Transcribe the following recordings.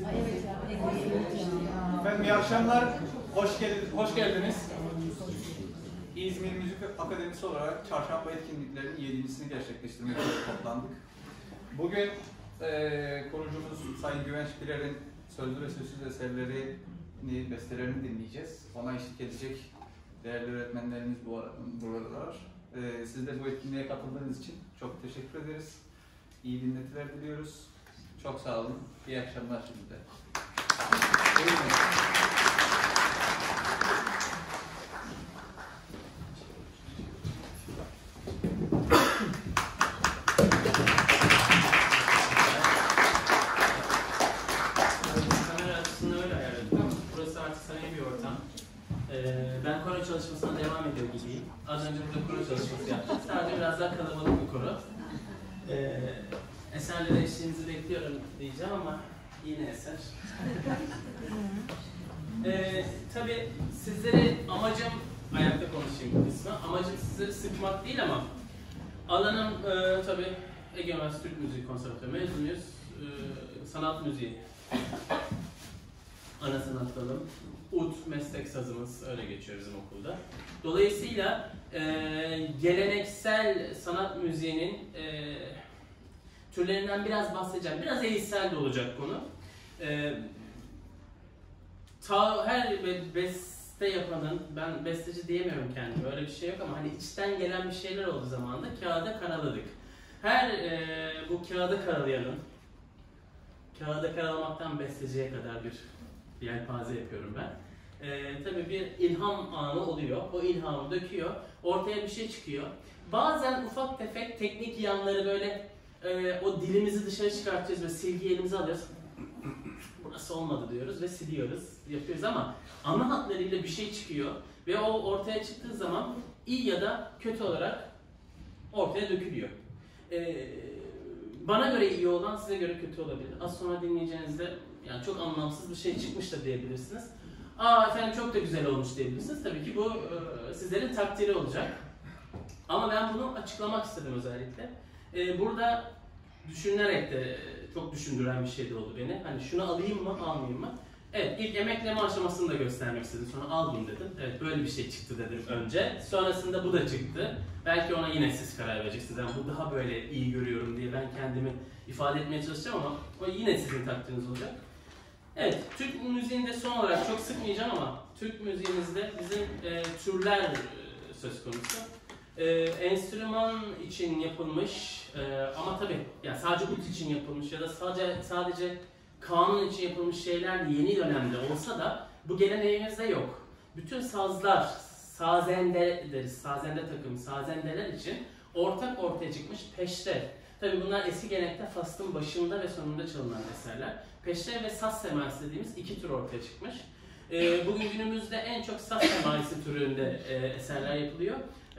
Efendim iyi akşamlar, hoş geldiniz. İzmir Müzik Akademisi olarak çarşamba etkinliklerinin 7.sini gerçekleştirmek için toplandık. Bugün konucumuz Sayın Güvenç Pirer'in sözlü ve sözsüz eserlerini, bestelerini dinleyeceğiz. Ona eşlik edecek değerli öğretmenlerimiz buradalar. Siz de bu etkinliğe katıldığınız için çok teşekkür ederiz. İyi dinletiler diliyoruz. Çok sağ olun. İyi akşamlar şimdi de. Kamera açısını öyle ayarladık ama burası artık samimi bir ortam. Ben koro çalışmasına devam ediyor gibiyim. Az önce burada koro çalışması yaptık. Sadece biraz daha kalabalık bir koro. Eserlere eşliğinizi bekliyorum diyeceğim ama yine eser. Tabii sizleri amacım, ayakta konuşayım bu kısmı, amacım sizleri sıkmak değil ama alanım tabii Ege Üniversitesi Türk Müziği Konservatuarı mezunuyuz. Sanat müziği ana sanat dalım. Ud, meslek sazımız öyle geçiyor bizim okulda. Dolayısıyla geleneksel sanat müziğinin türlerinden biraz bahsedeceğim. Biraz eğitsel de olacak konu. Her beste yapanın, ben besteci diyemiyorum kendime, öyle bir şey yok ama hani içten gelen bir şeyler olduğu zaman da kağıda karaladık. Her bu kağıda karalayanın, kağıda karalamaktan besteciye kadar bir yelpaze yapıyorum ben. Tabii bir ilham anı oluyor, o ilhamı döküyor, ortaya bir şey çıkıyor. Bazen ufak tefek teknik yanları böyle o dilimizi dışarı çıkartıyoruz ve silgiyi elimize alıyoruz. Burası olmadı diyoruz ve siliyoruz, yapıyoruz ama ana hatlarıyla bir şey çıkıyor ve o ortaya çıktığı zaman iyi ya da kötü olarak ortaya dökülüyor. Bana göre iyi olan size göre kötü olabilir. Az sonra dinleyeceğinizde yani çok anlamsız bir şey çıkmış da diyebilirsiniz. Aa efendim çok da güzel olmuş diyebilirsiniz. Tabii ki bu sizlerin takdiri olacak. Ama ben bunu açıklamak istedim özellikle. Burada düşünerek de çok düşündüren bir şey de oldu beni. Hani şunu alayım mı, almayayım mı? Evet, ilk emekleme aşamasını da göstermek istedim. Sonra aldım dedim. Evet, böyle bir şey çıktı dedim önce. Sonrasında bu da çıktı. Belki ona yine siz karar vereceksiniz. Yani bu daha böyle iyi görüyorum diye ben kendimi ifade etmeye çalışacağım ama o yine sizin takdiriniz olacak. Evet, Türk müziğinde son olarak çok sıkmayacağım ama Türk müziğimizde bizim türler söz konusu. Enstrüman için yapılmış ama tabii yani sadece ut için yapılmış ya da sadece kanun için yapılmış şeyler yeni dönemde olsa da bu geleneğimizde yok. Bütün sazlar, sazende deriz, sazende takım, sazendeler için ortaya çıkmış peşrev. Tabii bunlar eski gelenekte Fas'ın başında ve sonunda çalınan eserler. Peşrev ve saz semaisi dediğimiz iki tür ortaya çıkmış. Bugün günümüzde en çok saz semaisi türünde eserler yapılıyor.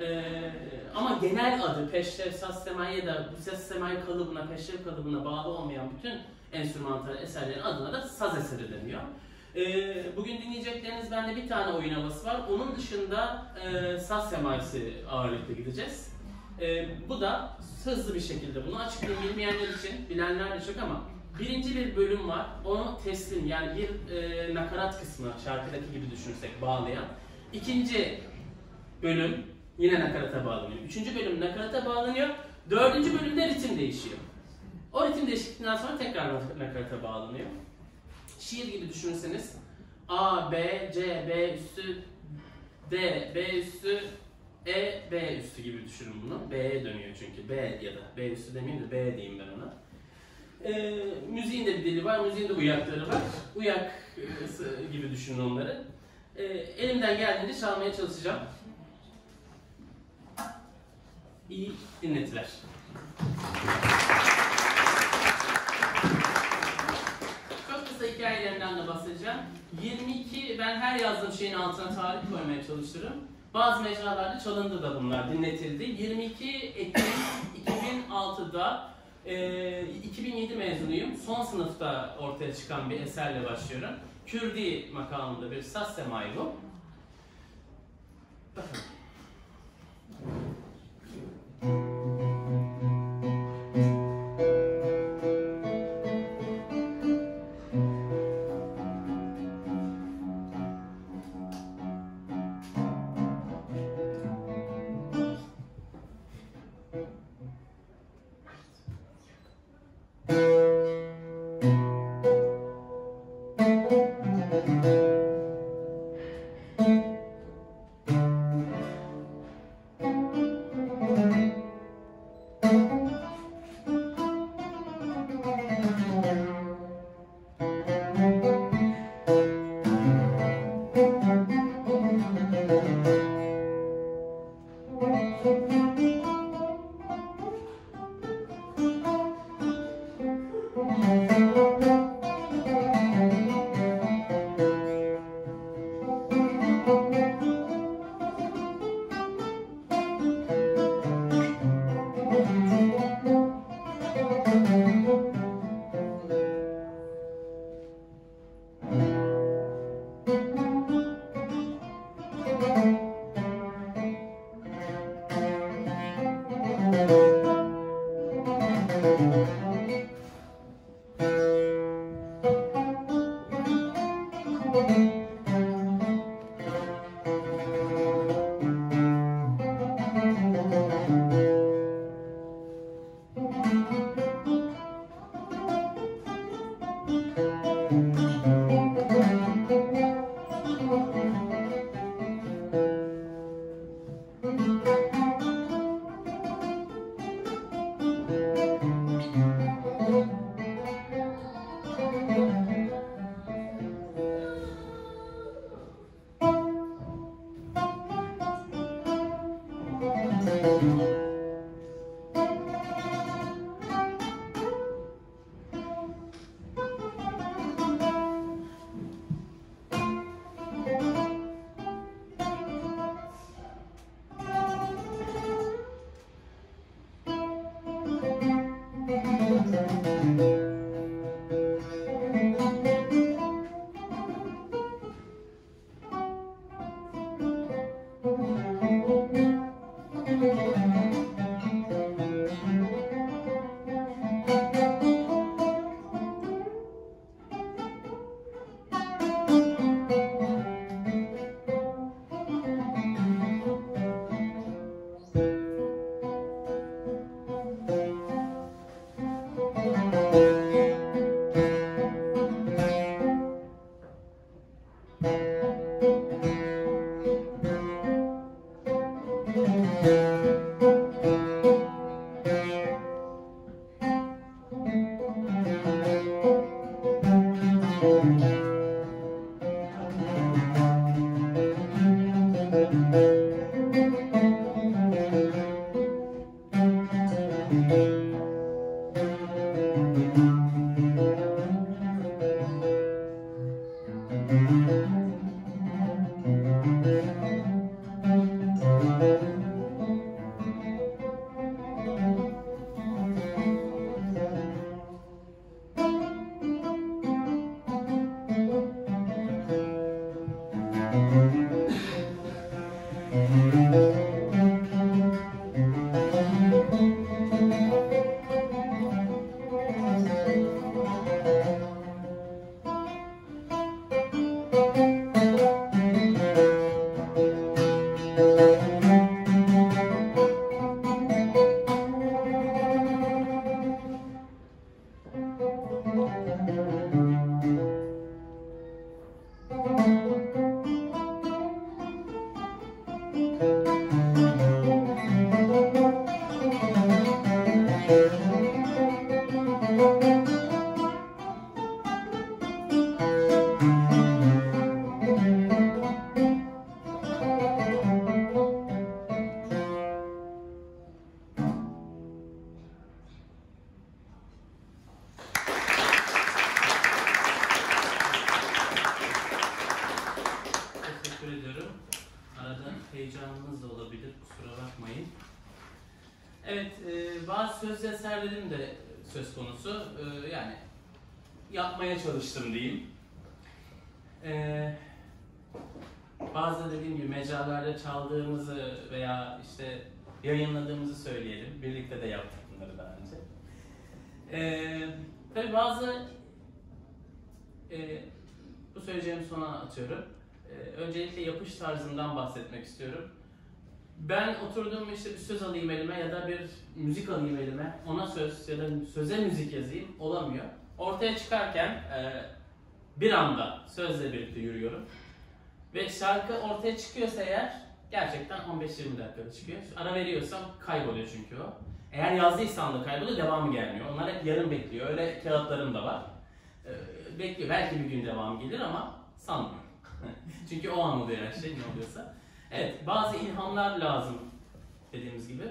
Ama genel adı peşrev, saz semai ya da bu saz semai kalıbına, peşrev kalıbına bağlı olmayan bütün enstrümantal eserlerin adına da saz eseri deniyor. Bugün dinleyecekleriniz bende bir tane oyun havası var. Onun dışında saz semaisi ağırlıklı gideceğiz. Bu da hızlı bir şekilde bunu açıklayayım bilmeyenler için, bilenler de çok ama birinci bir bölüm var. Onu teslim yani bir nakarat kısmı şarkıdaki gibi düşünürsek bağlayan. İkinci bölüm yine nakarata bağlanıyor. Üçüncü bölüm nakarata bağlanıyor. Dördüncü bölümde ritim değişiyor. O ritim değişikliğinden sonra tekrar nakarata bağlanıyor. Şiir gibi düşünürseniz A, B, C, B üstü, D, B üstü, E, B üstü gibi düşünün bunu. B'ye dönüyor çünkü. B ya da B üstü demeyeyim de B diyeyim ben ona. Müziğin de bir dili var, müziğin de uyakları var. Uyak gibi düşünün onları. Elimden geldiğince çalmaya çalışacağım. İyi dinletiler. Çok kısa hikayelerinden de bahsedeceğim. 22, ben her yazdığım şeyin altına tarih koymaya çalışırım. Bazı mecralarda çalındı da bunlar, dinletildi. 22 Ekim 2006'da 2007 mezunuyum. Son sınıfta ortaya çıkan bir eserle başlıyorum. Kürdi makamında bir saz semai bu. Bakın. Heyecanınız da olabilir, kusura bakmayın. Evet, bazı söz eserlerim de söz konusu. Yani yapmaya çalıştım diyeyim. Bazı dediğim gibi mecralarda çaldığımızı veya işte yayınladığımızı söyleyelim. Birlikte de yaptık bunları daha önce. Tabii bazı bu söyleyeceğimi sona atıyorum. Öncelikle yapış tarzından bahsetmek istiyorum. Ben oturduğum işte bir söz alayım elime ya da bir müzik alayım elime, ona söz ya da söze müzik yazayım, olamıyor. Ortaya çıkarken bir anda sözle birlikte yürüyorum. Ve şarkı ortaya çıkıyorsa eğer gerçekten 15-20 dakikada çıkıyor. Ara veriyorsam kayboluyor çünkü o. Eğer yazdıysam da kayboluyor, devamı gelmiyor. Onlar hep yarım bekliyor. Öyle kağıtlarım da var. Bekliyor. Belki bir gün devamı gelir ama sanmıyorum. Çünkü o an oluyor her şey ne oluyorsa. Evet, bazı ilhamlar lazım dediğimiz gibi.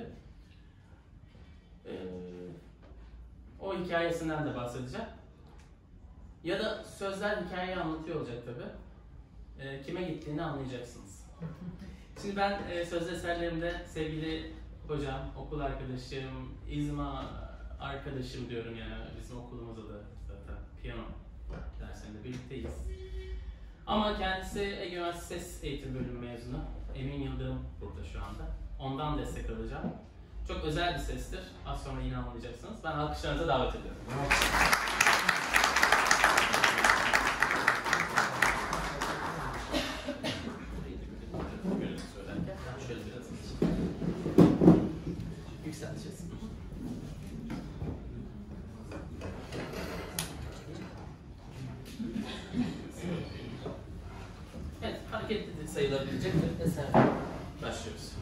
O hikayesinden de bahsedeceğim. Ya da sözler hikayeyi anlatıyor olacak tabii. Kime gittiğini anlayacaksınız. Şimdi ben söz eserlerimde sevgili hocam, okul arkadaşım, İzma arkadaşım diyorum yani bizim okulumuzda da zaten piyano derslerinde birlikteyiz. Ama kendisi Ege Üniversitesi Ses Eğitim Bölümü mezunu. Emin Yıldırım burada şu anda. Ondan destek alacağım. Çok özel bir sestir. Az sonra yine anlayacaksınız. Ben alkışlarınıza davet ediyorum. Evet, hareketli sayılabilecek bir eser. Başlıyoruz.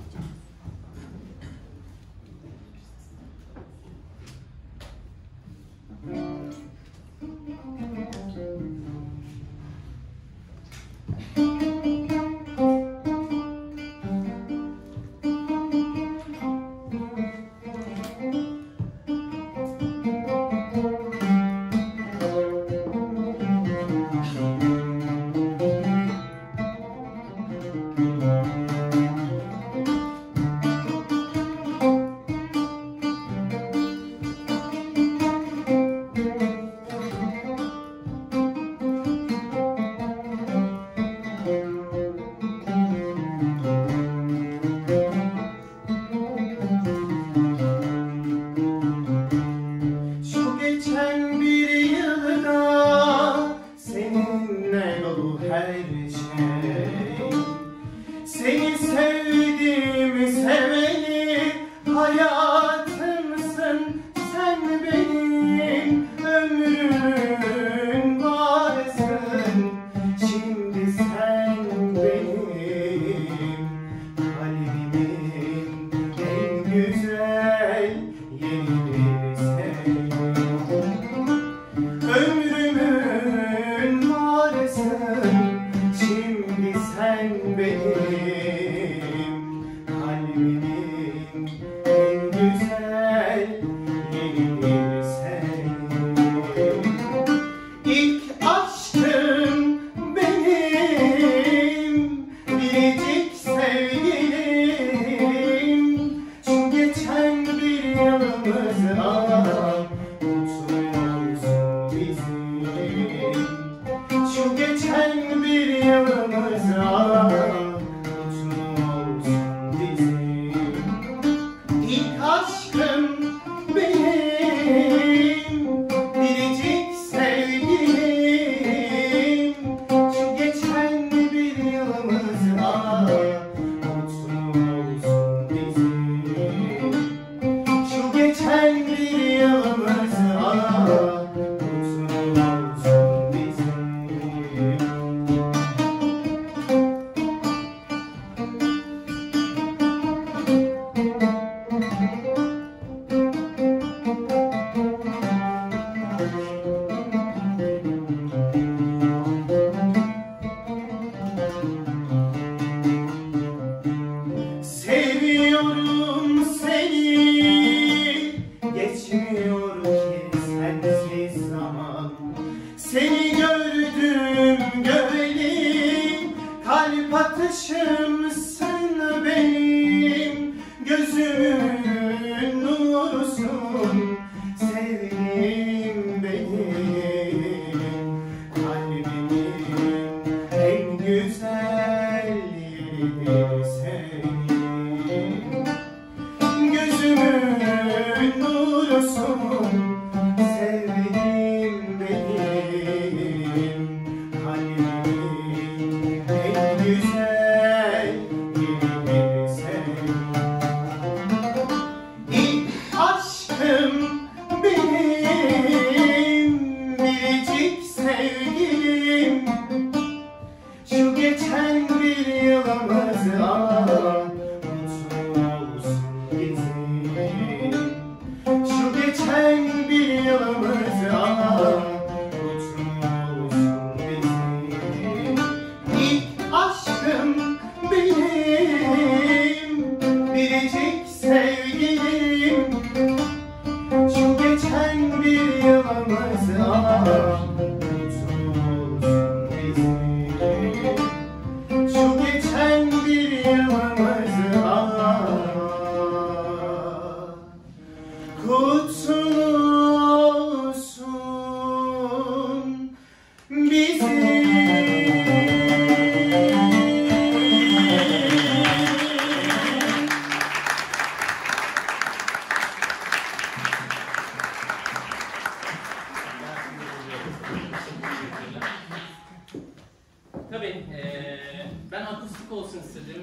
Ben akustik olsun istedim.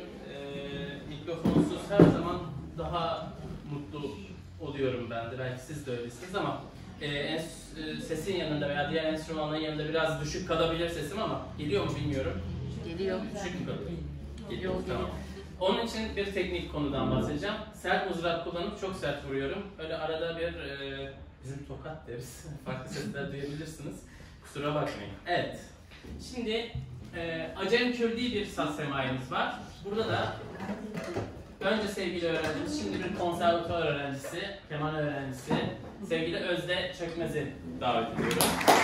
Mikrofonsuz her zaman daha mutlu oluyorum ben de. Belki siz de öylesiniz ama sesin yanında veya diğer enstrümanların yanında biraz düşük kalabilir sesim ama geliyor mu bilmiyorum. Geliyor. Düşük mü kalıyor? Geliyor. Yok, Tamam. Onun için bir teknik konudan bahsedeceğim. Sert mızrap kullanıp çok sert vuruyorum. Öyle arada bir bizim tokat deriz. Farklı sesler duyabilirsiniz. Kusura bakmayın. Evet. Şimdi Acem Kürdi bir saz semayemiz var. Burada da önce sevgili öğrencimiz, şimdi bir konservatuvar öğrencisi, keman öğrencisi, sevgili Özde Çökmez'i davet ediyorum.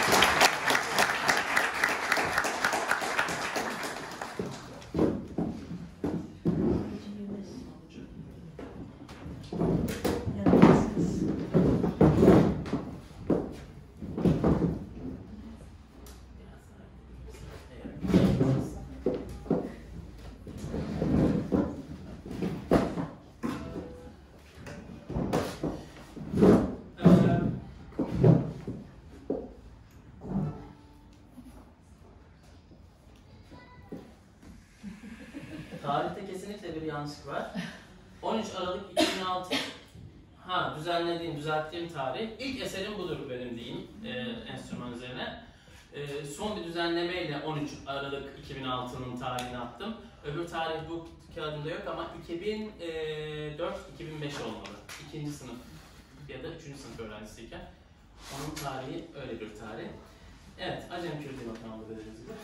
Tarihte kesinlikle bir yanlışlık var. 13 Aralık 2006 düzelttiğim tarih. İlk eserim budur benim diyeyim enstrüman üzerine. Son bir düzenlemeyle 13 Aralık 2006'nın tarihini attım. Öbür tarih bu kağıdımda yok ama 2004-2005 olmalı. 2. sınıf ya da 3. sınıf öğrencisiyken. Onun tarihi öyle bir tarih. Evet, Acem Kürdi makamında dediğimiz gibi.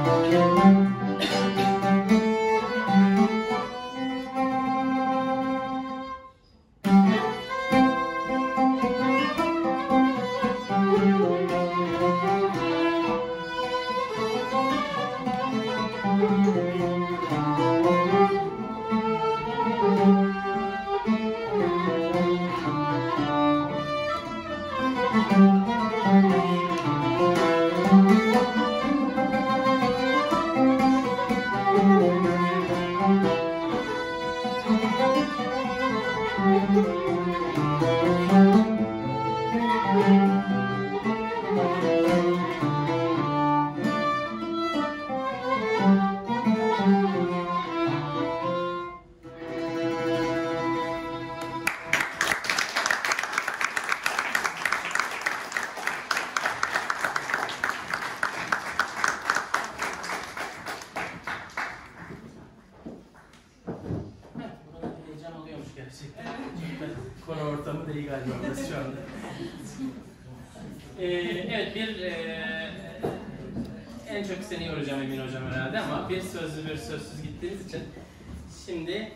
Konu ortamı değil galiba burası şu anda. Evet, en çok seni yoracağım Emin Hocam herhalde ama bir sözlü bir sözsüz gittiğiniz için şimdi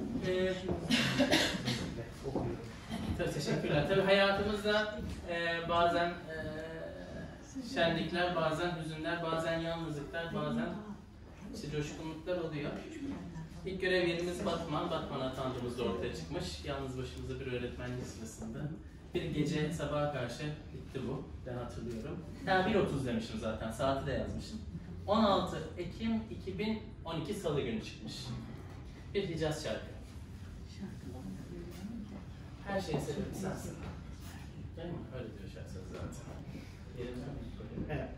teşekkürler. Tabii hayatımızda bazen şenlikler, bazen hüzünler, bazen yalnızlıklar, bazen işte coşkunluklar oluyor. İlk görev yerimiz Batman. Batman'a atandığımızda ortaya çıkmış. Yalnız başımıza bir öğretmenlik sırasında. Bir gece sabaha karşı bitti bu. Ben hatırlıyorum. Ya 1.30 demişim zaten. Saati de yazmışım. 16 Ekim 2012 Salı günü çıkmış. Bir Hicaz şarkı. Her şeyin sebebi sensin. Değil mi? Öyle diyor şarkı zaten. Evet.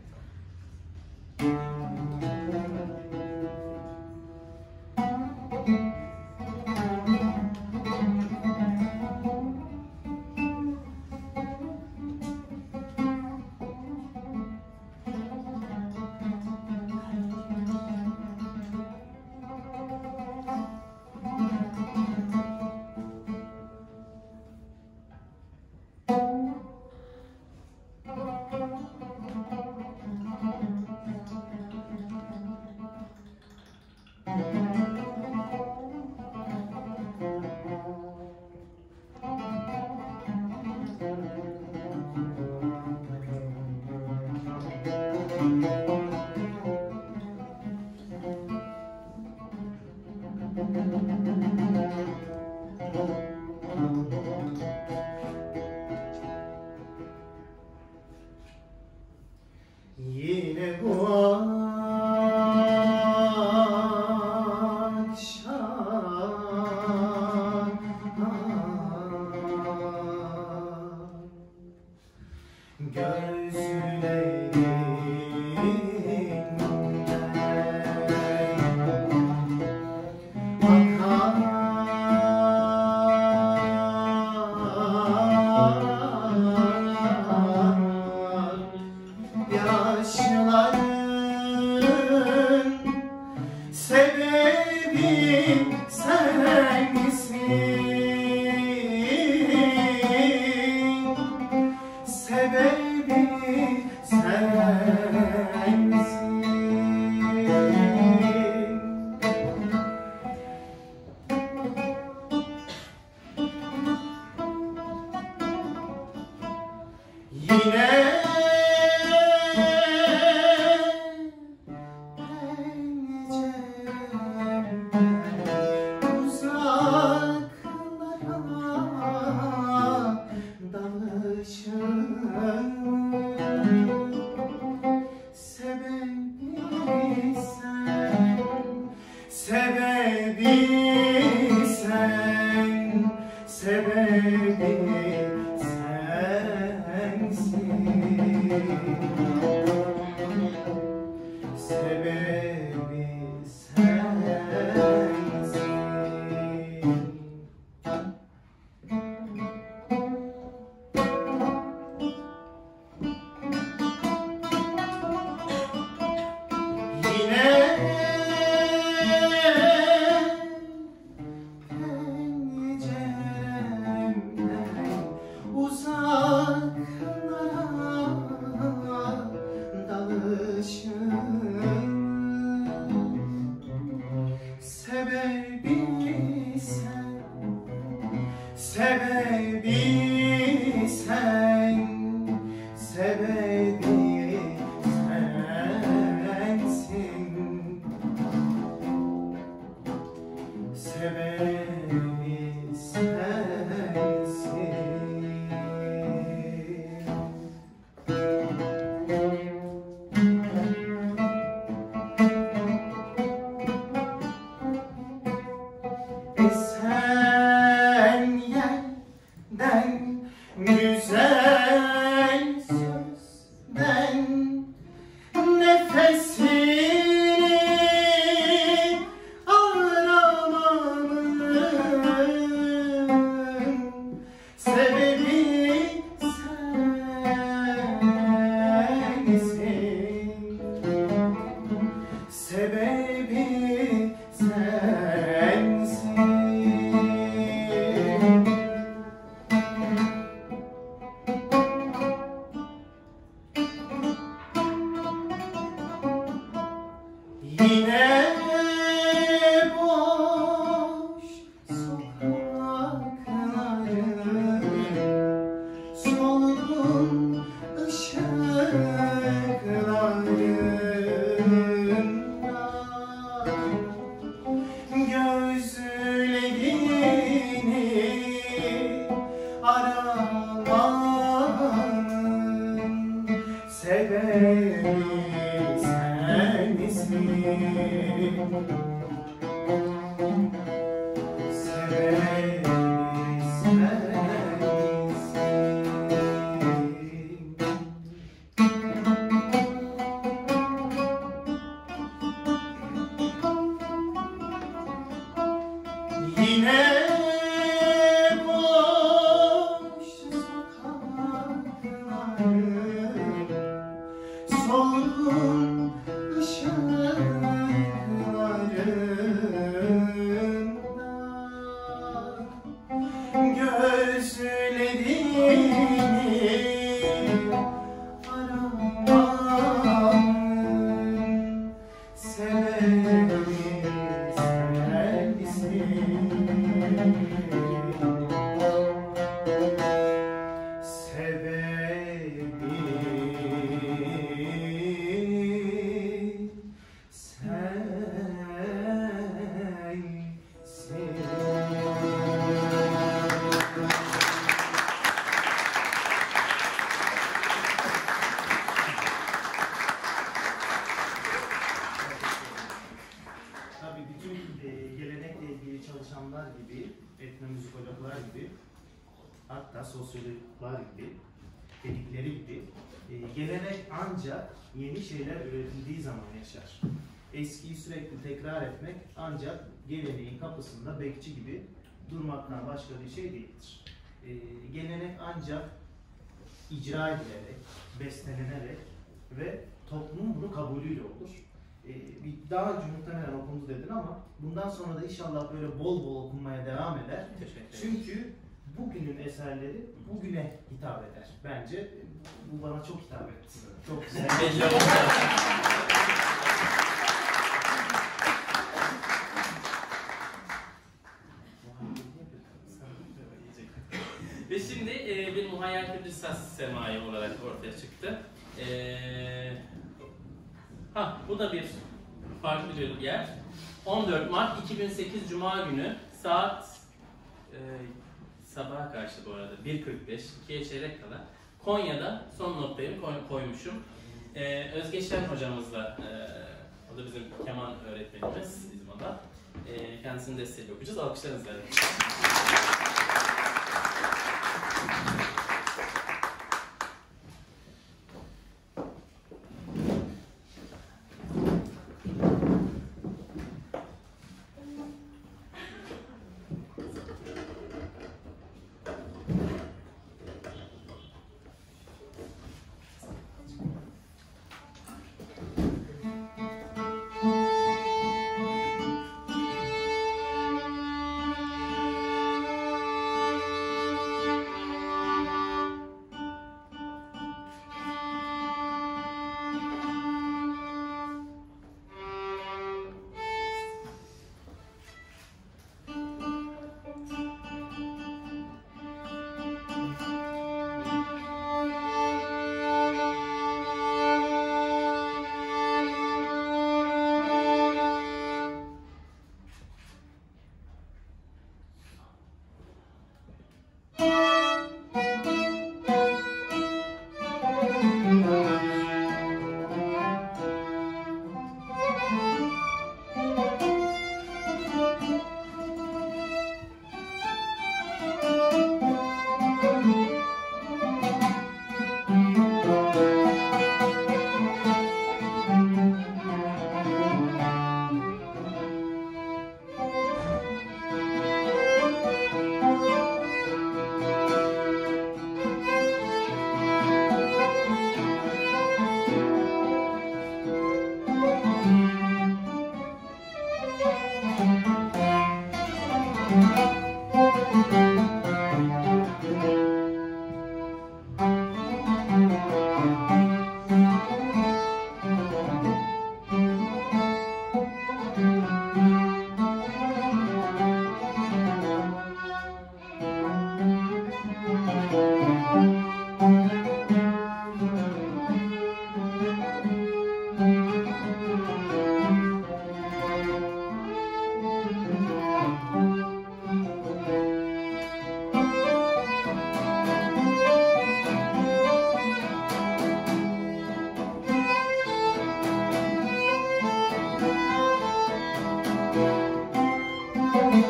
Yine bu akşam yaşların sebebi sen misin? Sebebi sen misin? Yine sebebi sen, sebebi sensin. Sebebi sensin. Yine penceremden uzaklara dalışım Yine boş sokakları, solgun ışıklarında gözlerini aramanın sebebi sensin. Sebebi sensin. Yine boş sokakları, solgun ışıklarında gözlerini aramanın sebebi Tabii bütün gelenekle ilgili çalışanlar gibi, etnomüzikologlar gibi, hatta sosyologlar gibi, dedikleri gibi gelenek ancak yeni şeyler üretildiği zaman yaşar. Eskiyi sürekli tekrar etmek ancak geleneğin kapısında bekçi gibi durmaktan başka bir şey değildir. Gelenek ancak icra edilerek, bestelenerek ve toplumun bunu kabulüyle olur. Daha önce muhtemelen okundu dedin ama bundan sonra da inşallah böyle bol bol okunmaya devam eder. Çünkü bugünün eserleri bugüne hitap eder. Bence bu bana çok hitap etti. Çok güzel. Ve şimdi bir muhayyel Kıbrıs semai olarak ortaya çıktı. Bu da bir farklı bir yer. 14 Mart 2008 Cuma günü saat sabaha karşı bu arada 1.45, 2'ye çeyrek kala Konya'da son noktayı koymuşum. Özge Şen hocamızla, o da bizim keman öğretmenimiz İzmir'de. Kendisinin desteğiyle okuyacağız. Alkışlarınızla.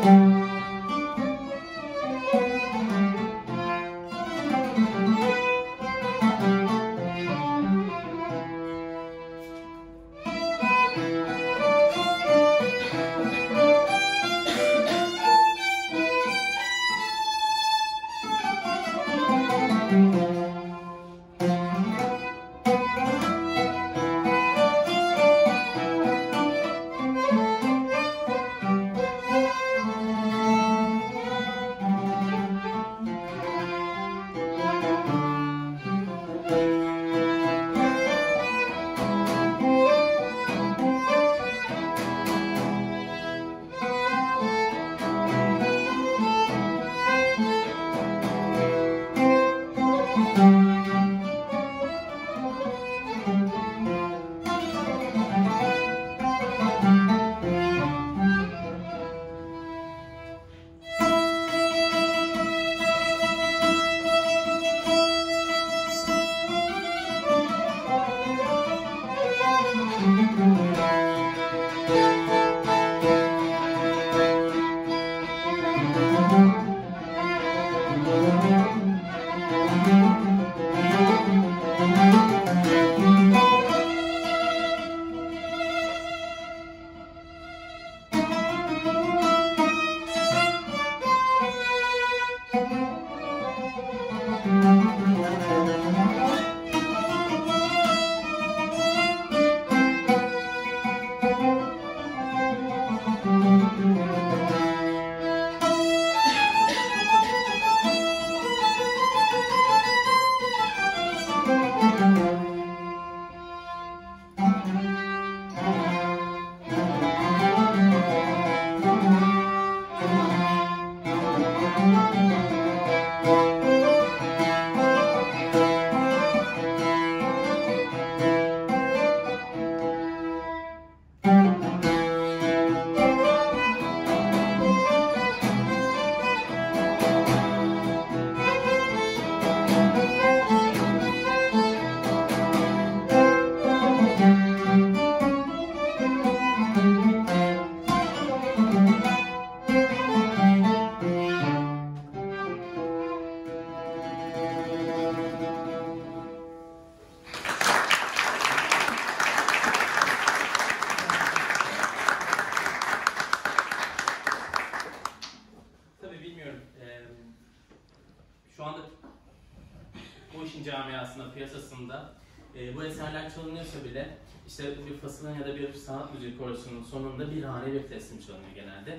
piyasasında bu eserler çalınıyorsa bile işte bir fasılın ya da bir sanat müziği korosunun sonunda bir hane bir teslim çalınıyor genelde.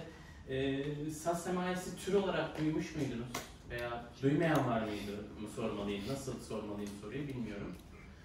Saz semayesi tür olarak duymuş muydunuz? Veya duymayan var mıydı mı sormalıyım, nasıl sormalıyım soruyu bilmiyorum.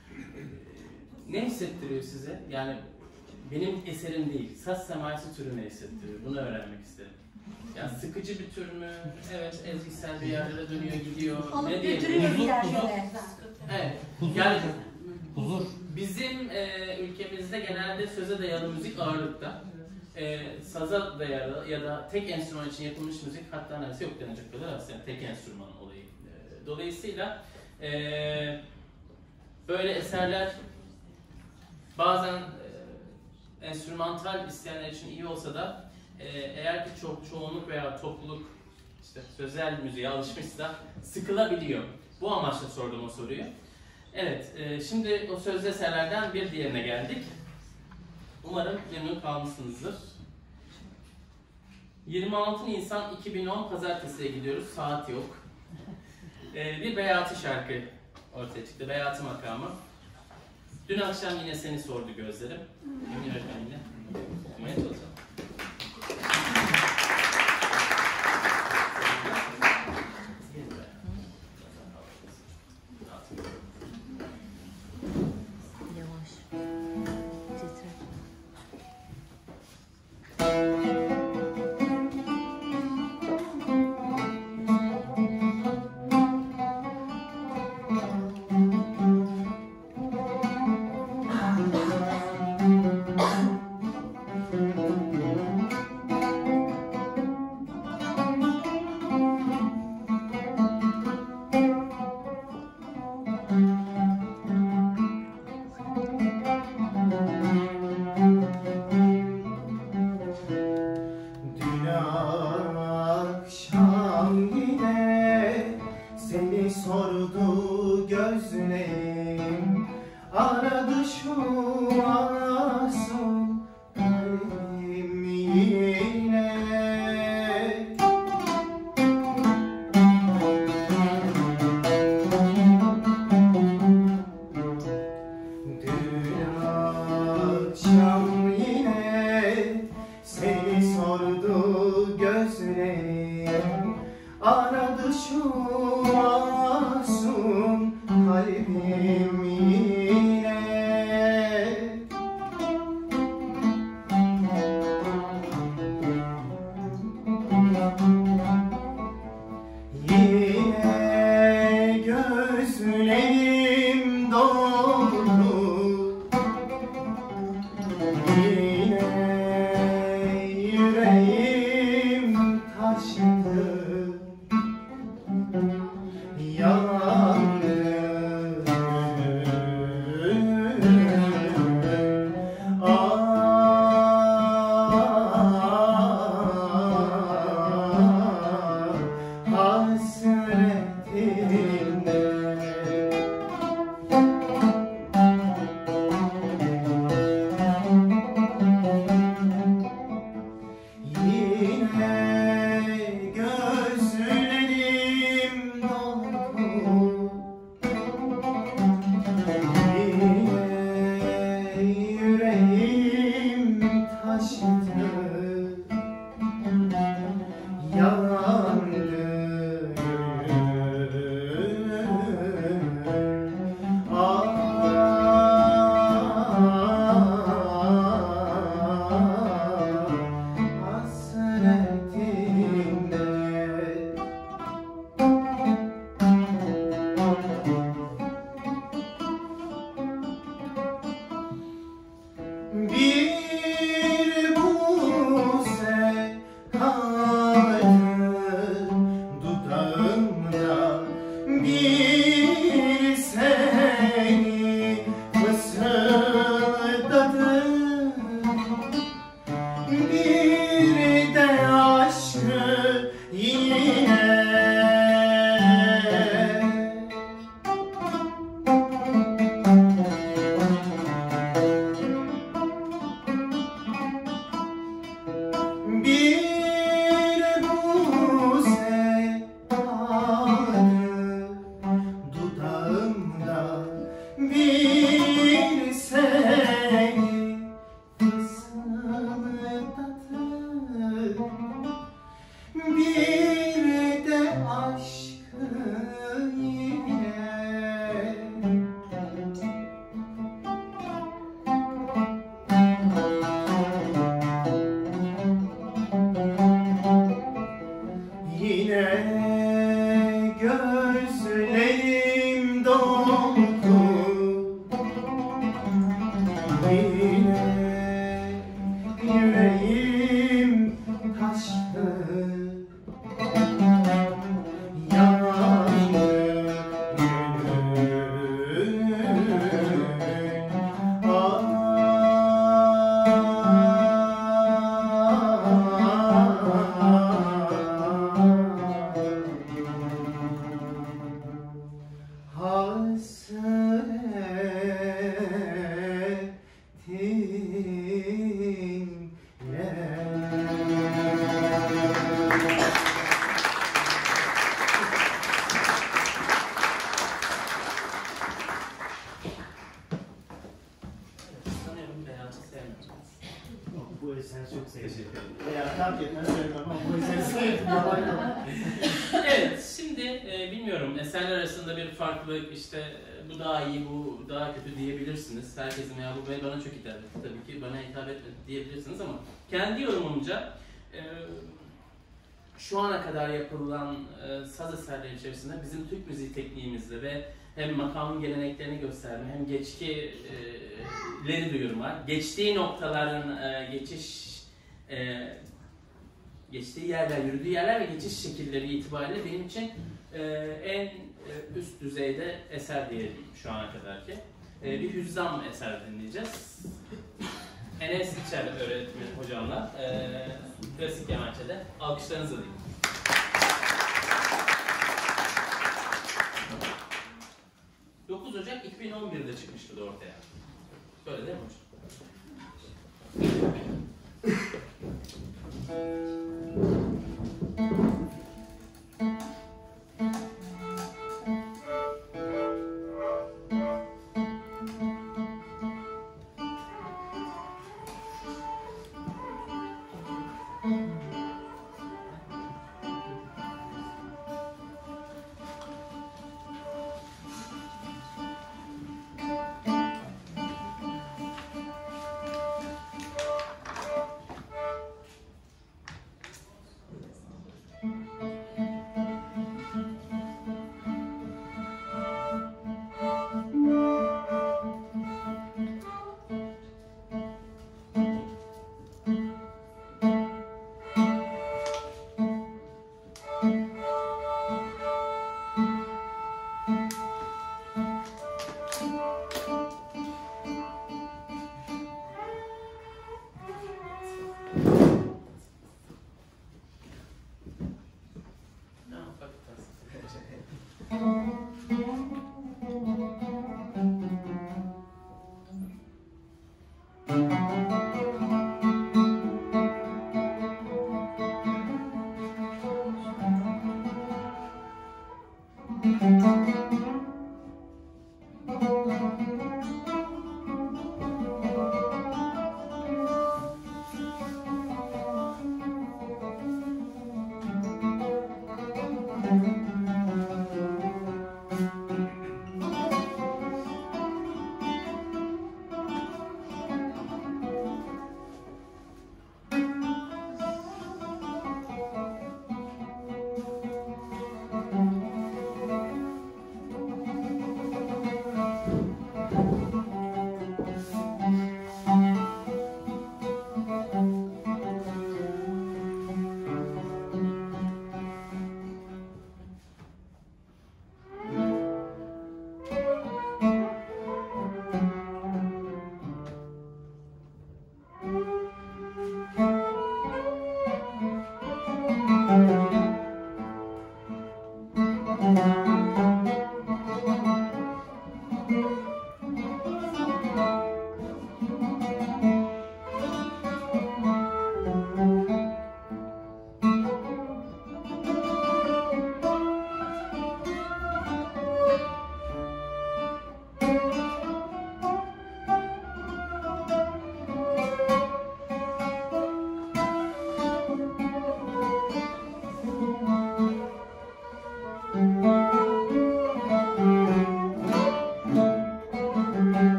Ne hissettiriyor size? Yani benim eserim değil, saz semayesi türü ne hissettiriyor? Bunu öğrenmek isterim. Yani sıkıcı bir tür mü? Evet, ezgisel bir yerlere dönüyor, gidiyor. Alıp götürüyor bir yerlere. Evet, yani huzur. Bizim ülkemizde genelde söze dayalı müzik ağırlıkta. Saza dayalı ya da tek enstrüman için yapılmış müzik hatta neredeyse yok denecek kadar az. Yani tek enstrüman olayı. Dolayısıyla böyle eserler bazen enstrümantal isteyenler için iyi olsa da eğer ki çoğunluk veya topluluk işte sözel müziğe alışmışsa sıkılabiliyor. Bu amaçla sordum o soruyu. Evet, şimdi o sözlü eserlerden bir diğerine geldik. Umarım memnun kalmışsınızdır. 26 Nisan 2010 Pazartesi'ye gidiyoruz, saat yok. Bir Beyati şarkı ortaya çıktı, Beyati makamı. Dün akşam yine seni sordu gözlerim. Emin öğretmenimle okumaya çalışalım. Bir buse kaldı dudağımda, bir seni fısıldadım, bir de aşkı yine. Bir buse kaldı dudağımda, bir seni fısıldadım, bir de aşkı yine. Yine gözlerim doldu, yine yüreğim taştı, yandı gönül. Sanıyorum Beyaz'ı sevmiyorsunuz. Bu eseri çok sevdim. Teşekkür ederim. Veya fark etmez söylemem ama bu eseri sevdim. Evet, şimdi bilmiyorum eserler arasında bir farklılık, işte bu daha iyi, bu daha kötü diyebilirsiniz. Herkesin ya bu bana çok hitap etti, tabii ki bana hitap etmedi diyebilirsiniz ama kendi yorumumca şu ana kadar yapılan saz eserleri içerisinde bizim Türk müziği tekniğimizle ve hem makamın geleneklerini gösterme hem geçkileri duyurma, geçtiği noktaların geçtiği yerler, yürüdüğü yerler ve geçiş şekilleri itibariyle benim için en üst düzeyde eser diyelim şu ana kadarki. Bir hüzzam eser dinleyeceğiz. Enes İçer öğretmen hocamla klasik kemençede. Alkışlarınızı alayım. Ocak 2011'de çıkmıştı da ortaya. Böyle değil mi hocam?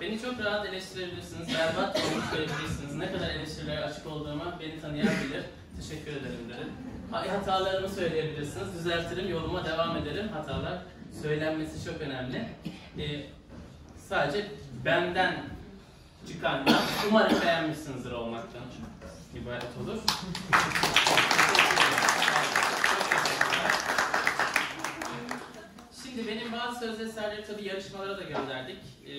Beni çok rahat eleştirebilirsiniz, berbat olmuş görebilirsiniz. Ne kadar eleştirilere açık olduğuma beni tanıyan bilir. Teşekkür ederim derim. Hatalarımı söyleyebilirsiniz, düzeltirim, yoluma devam ederim. Hatalar söylenmesi çok önemli. Sadece benden çıkan laf, umarım beğenmişsinizdir olmaktan ibaret olur. Şimdi benim bazı söz eserleri tabii yarışmalara da gönderdik.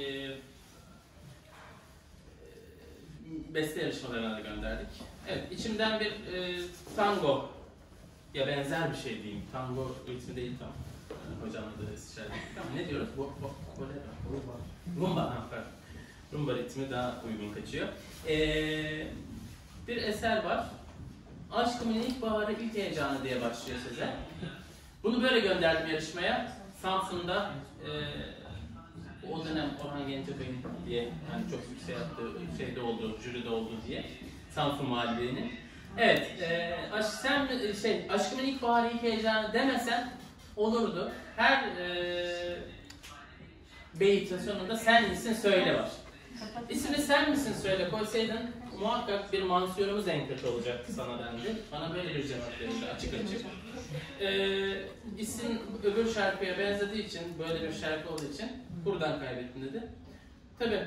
Beste yarışmalarına da gönderdik. Evet, içimden bir tango ya benzer bir şey diyeyim. Tango ritmi değil tam. Hocamla da istişare ettik ama ne diyoruz? Rumba. Rumba ritmi daha uygun kaçıyor. Bir eser var. Aşkımın ilk baharı ilk heyecanı diye başlıyor size. Bunu böyle gönderdim yarışmaya. Samsun'da o dönem Orhan Gencebay'ın diye yani çok yüksek yaptığı şeyde oldu, jüride oldu diye Samsun Muhalliği'nin. Evet, aşkımın ilk baharı ilk heyecanı demesen olurdu. Her beytin sonunda sen misin söyle var. İsmini sen misin söyle koysaydın muhakkak bir mansiyonumuz en kötü olacaktı sana dendi. Bana böyle bir cevap verildi açık açık. İsim öbür şarkıya benzediği için, böyle bir şarkı olduğu için buradan kaybettim dedi. Tabii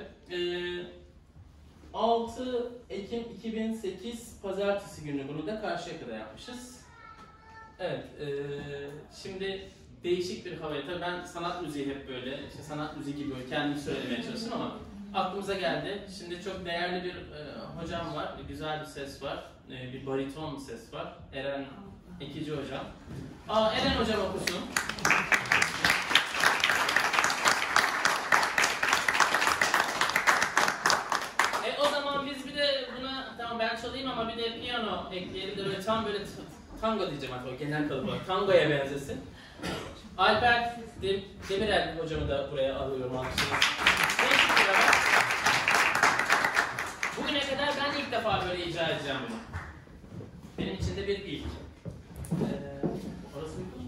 6 Ekim 2008 Pazartesi günü bunu da Karşıyaka'da yapmışız. Evet, şimdi değişik bir havaya, tabii ben sanat müziği hep böyle, işte sanat müziği gibi böyle kendim söylemeye çalıştım ama aklımıza geldi. Şimdi çok değerli bir hocam var, güzel bir ses var, bir bariton ses var. Eren Ekici hocam. Eren hocam okusun. O zaman biz bir de buna, tamam ben çalayım ama bir de piyano ekleyelim de böyle tam böyle tango diyeceğim artık o genel kalıbı, tangoya benzesin. Alper Demirel hocamı da buraya alıyorum alkışlarınızı. Bugüne kadar ben ilk defa böyle icra edeceğim bunu. Benim için de bir ilk. Orası mı?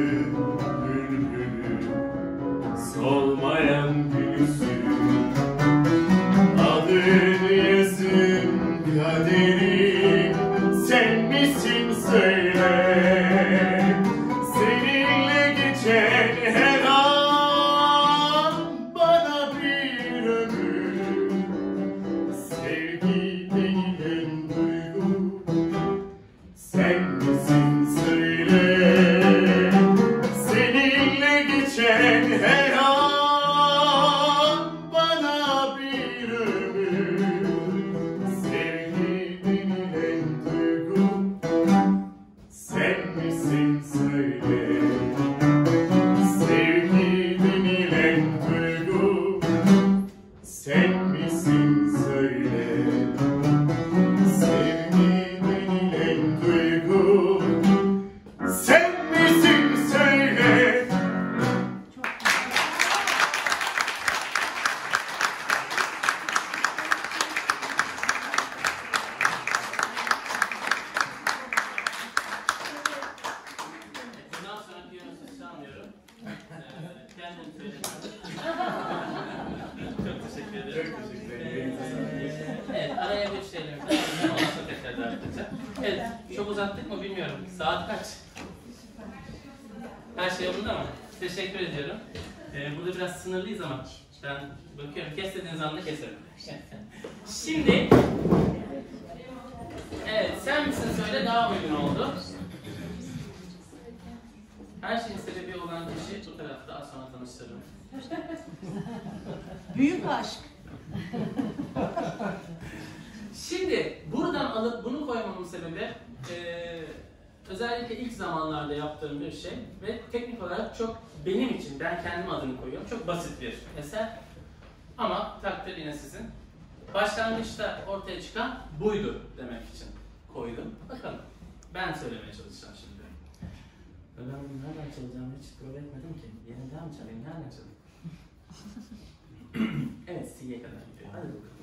Solmayan gülsün Çok teşekkür ederim. Çok teşekkür ederim. Evet, araya bir şeyler var. Ondan tekrar davet edeceğim. Evet, çok uzattık mı bilmiyorum. Saat kaç? Her şey yolunda mı? Teşekkür ediyorum. Burada biraz sınırlıyız ama ben bakıyorum. Kes dediğiniz anda keserim. Şimdi, evet, sen misin söyle daha uygun oldu. Her şeyin sebebi olan kişi bu tarafta az sonra tanıştırırım. Büyük aşk. Şimdi buradan alıp bunu koymamın sebebi özellikle ilk zamanlarda yaptığım bir şey ve teknik olarak çok benim için, ben kendim adını koyuyorum, çok basit bir eser ama takdir yine sizin. Başlangıçta ortaya çıkan buydu demek için koydum. Bakalım, ben söylemeye çalışacağım şimdi. Ben bunu nereden çalacağımı hiç prova etmedim ki. Yeniden mi çalayım, nereden çalayım? Evet, C'ye kadar gidiyor. Hadi bakalım.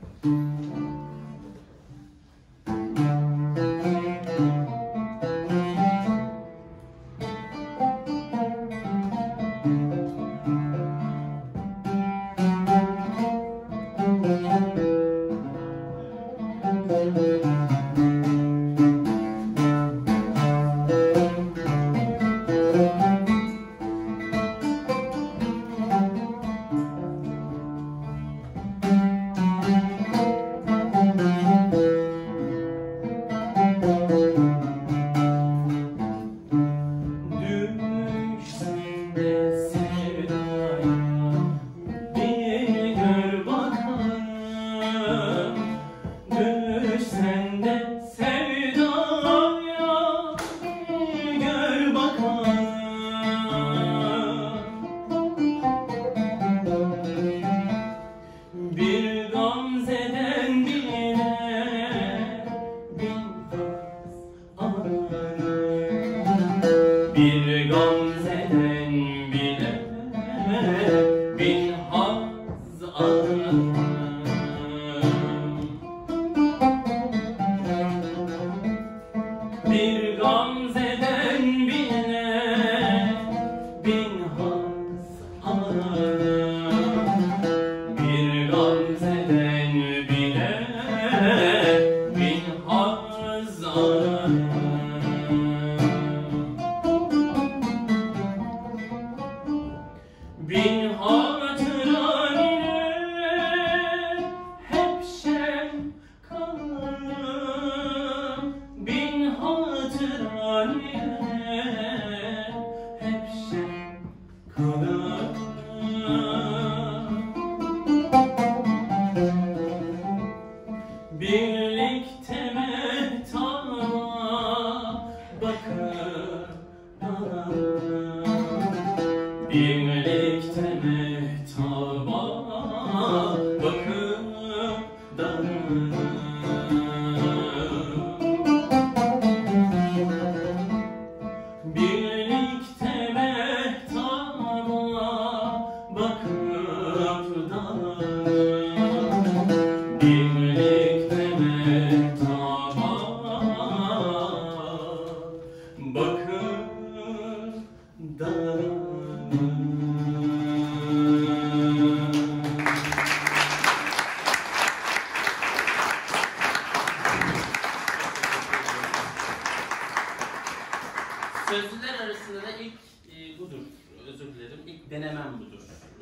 Sözlüler arasında da ilk budur, özür dilerim, ilk denemem budur.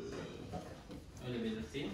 Öyle belirteyim.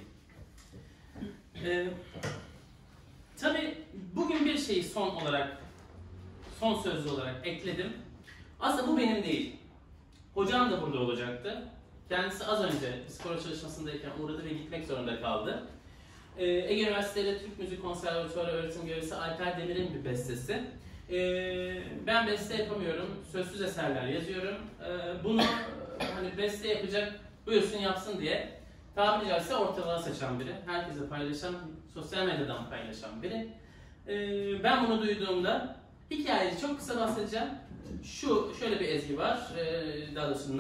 Tabii bugün bir şeyi son sözlü olarak ekledim. Aslında bu benim değil. Hocam da burada olacaktı. Kendisi az önce spor çalışmasındayken uğradı ve gitmek zorunda kaldı. Ege Üniversitesi'nde Türk Müzik Konservatuvarı öğretim görevlisi Alper Demir'in bir bestesi. Ben beste yapamıyorum, sözsüz eserler yazıyorum. Bunu hani beste yapacak, buyursun yapsın diye tabiri caizse ortalığa saçan biri. Herkese paylaşan, sosyal medyadan paylaşan biri. Ben bunu duyduğumda hikayeyi çok kısa bahsedeceğim. Şöyle bir ezgi var, daha doğrusu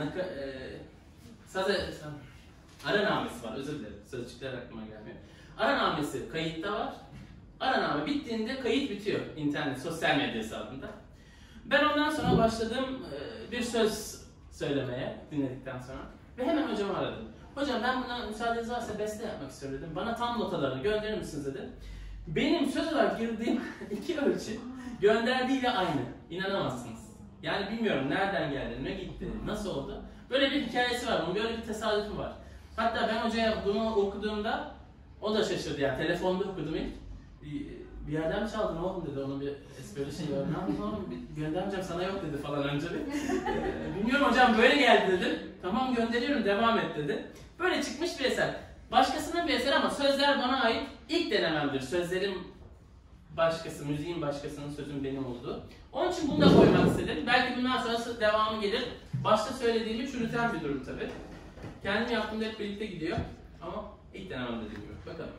aranamesi var, özür dilerim, sözcükler aklıma gelmiyor. Aranamesi kayıtta var. Araname bittiğinde kayıt bitiyor internet, sosyal medya hesabında. Ben ondan sonra başladım bir söz söylemeye dinledikten sonra ve hemen hocamı aradım. Hocam ben buna müsaadeniz varsa beste yapmak istiyorum dedim. Bana tam notalarını gönderir misiniz dedi. Benim söz olarak girdiğim 2 ölçü gönderdiğiyle aynı. İnanamazsınız. Yani bilmiyorum nereden geldi, ne gitti, nasıl oldu. Böyle bir hikayesi var, bunun böyle bir tesadüfü var. Hatta ben hocaya bunu okuduğumda o da şaşırdı. Yani telefonda okudum ilk. Bir yerden mi çaldın oğlum dedi, onun bir böyle şey var. Ne yapayım oğlum, göndermeyeceğim sana yok dedi falan önce bir. Bilmiyorum hocam böyle geldi dedim. Tamam gönderiyorum devam et dedi. Böyle çıkmış bir eser. Başkasının bir eseri ama sözler bana ait ilk denememdir. Sözlerim başkası, müziğin başkasının, sözün benim olduğu. Onun için bunu da koymak istedim. Belki bundan sonrası devamı gelir. Başta söylediğimi çürüten bir durum tabii. Kendim yaptığımda hep birlikte gidiyor. Ama ilk denemem dediğim gibi. Bakalım.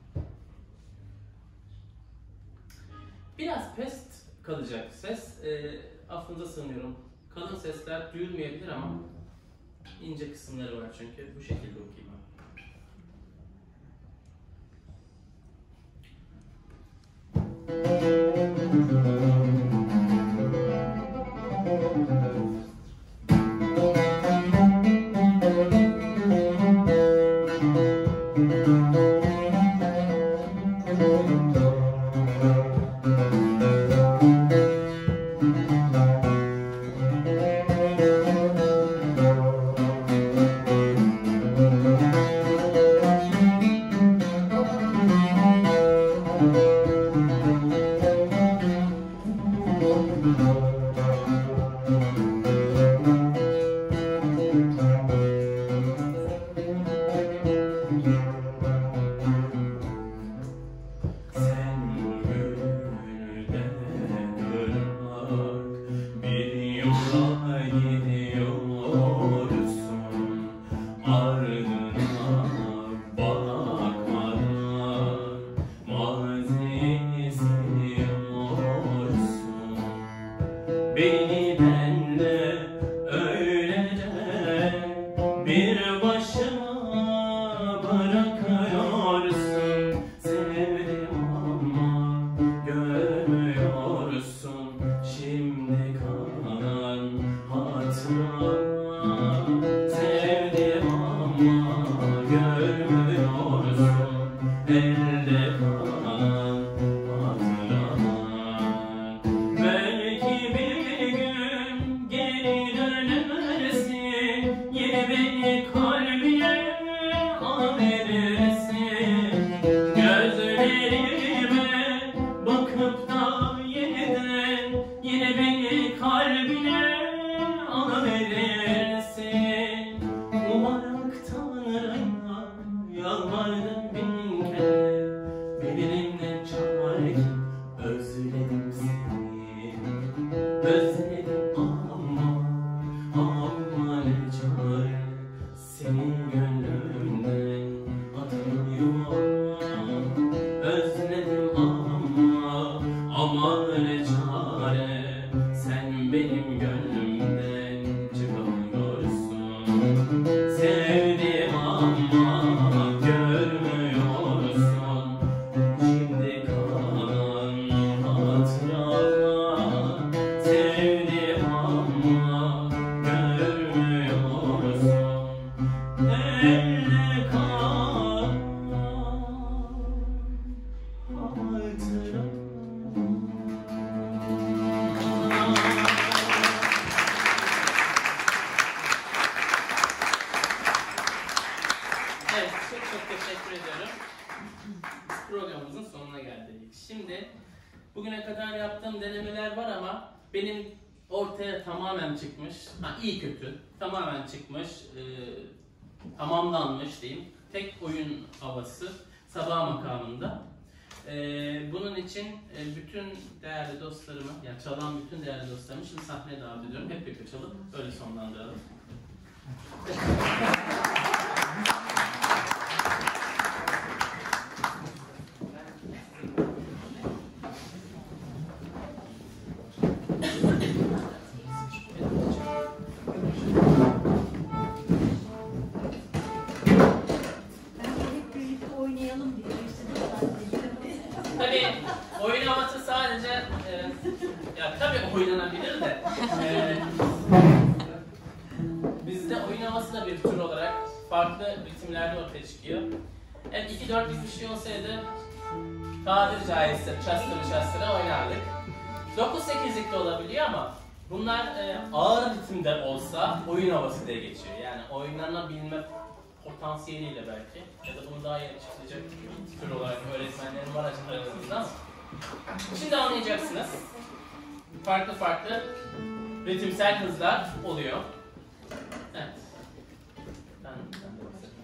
Biraz pest kalacak ses. Affınıza sığınıyorum. Kalın sesler duyulmayabilir ama ince kısımları var çünkü. Bu şekilde okuyayım. Bugüne kadar yaptığım denemeler var ama benim ortaya tamamen çıkmış, iyi kötü, tamamen çıkmış, tamamlanmış diyeyim. Tek oyun havası Sabah makamında. Bunun için bütün değerli dostlarımı, yani çalan bütün değerli dostlarımı şimdi sahneye davet ediyorum. Hep birlikte çalıp öyle sonlandıralım. Tabii oyun havası sadece ya tabii oynanabilir de bizde oyun havası da bir tür olarak ritimlerde ortaya çıkıyor. Evet 2-4 bir şey olsaydı tabiri caizse çastıra oynardık. 9-8'lik de olabiliyor ama bunlar ağır ritimde olsa oyun havası diye geçiyor. Yani oynanabilme potansiyeliyle belki ya da bunu daha yeni çıkacak bir tür olarak öğretmenlerin var aranızda ama şimdi anlayacaksınız. Farklı ritimsel hızlar oluyor. Evet. Ben de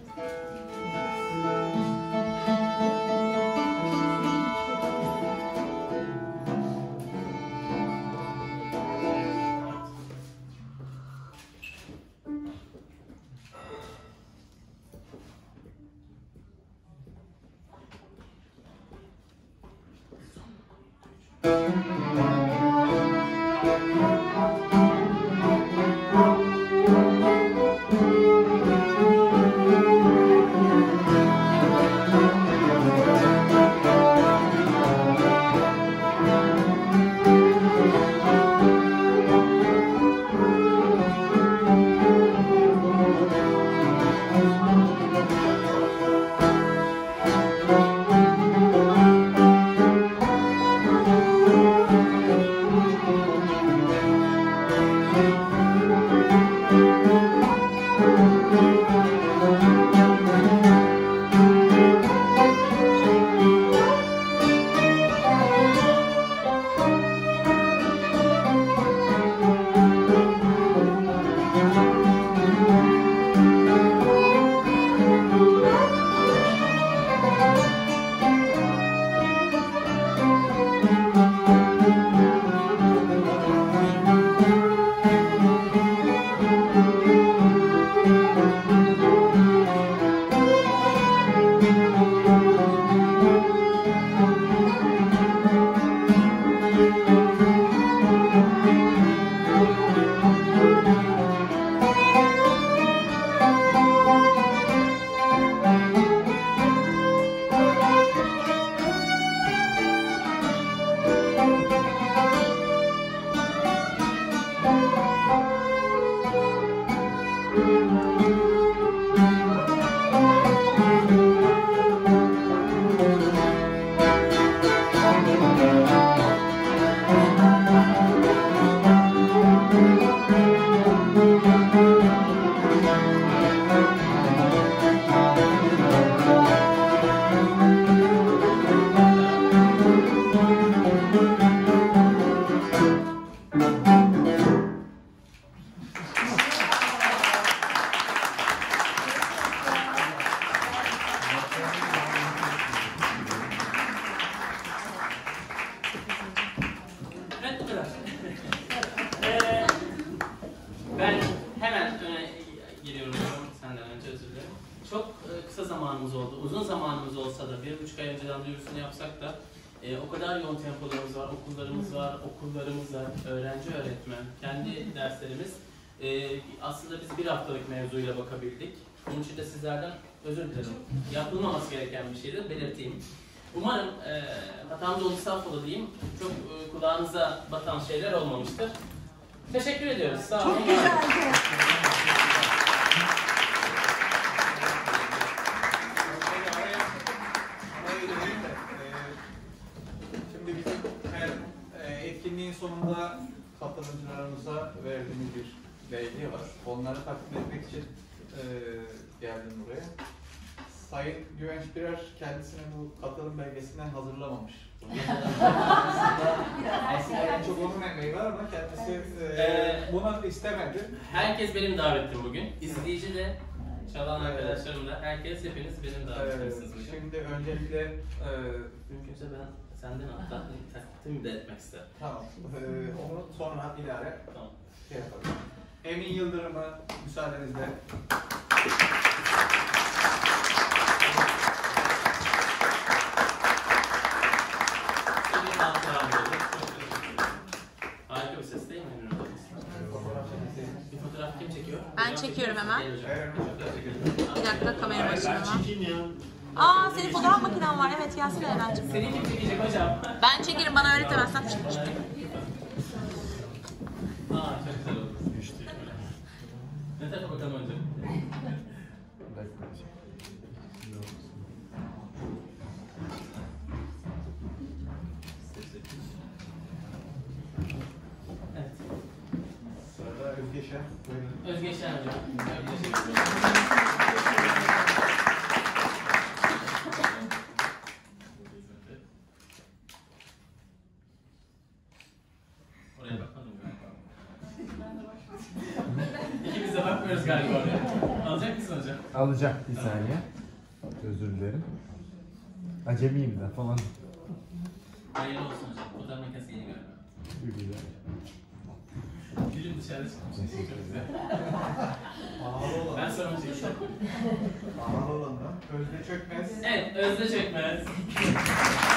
Ben hemen öne giriyorum senden önce, özür dilerim. Çok kısa zamanımız oldu. Uzun zamanımız olsa da 1,5 ay önceden duyurusunu yapsak da o kadar yoğun tempolarımız var, okullarımız var, öğrenci öğretmen, kendi derslerimiz. Aslında biz bir haftalık mevzuyla bakabildik. Bunun için de sizlerden özür dilerim. Yapılmaması gereken bir şeydi, belirteyim. Umarım hatamda olursa affola diyeyim. Çok kulağınıza batan şeyler olmamıştır. Teşekkür ediyoruz. Sağ olun. Çok güzeldi. Şimdi bizim her etkinliğin sonunda katılımcılarımıza verdiğimiz bir belge var. Onları takdim etmek için geldim buraya. Sayın Güvenç Birer kendisine bu katılım belgesinden hazırlamamış. Aslında en çok onun emeği var ama kendisi bunu istemedi. Herkes benim davetlim bugün. İzleyici de, çalan arkadaşlarım da, herkes, hepiniz benim davetlimsiniz bugün. Şimdi öncelikle Mümkünse ben senden hatta takdim de etmek isterim. tamam. Onu sonra ilave Tamam. yapalım. Emin Yıldırım'ı müsaadenizle Harika bir ses değil mi? Bir fotoğraf kim çekiyor? Ben çekiyorum hemen. Bir dakika kamera başına hemen. Çekeyim ya. Aa senin fotoğraf makinen var. Evet gelsene Eren'cim. Seni kim çekecek hocam? Ben çekerim, bana öğretemezsen. Aa çok güzel oldu. Ne tarafa bakalım önce? Özgeşen. Buyurun. Özgeçen hocam. Oraya bakmadım galiba. İkimiz de bakmıyoruz galiba oraya. Alacak mısın hocam? Alacak bir saniye. Özür dilerim. Acemiyim de falan. Hayırlı olsun hocam. Fotoğraf makinesi yeni galiba. Güzel. Gülüm dışarıda çıkmış. Teşekkür ederim. Pahalı olan. Ben sorumcuyum. Pahalı olan da. Özde Çökmez. Evet, Özde Çökmez.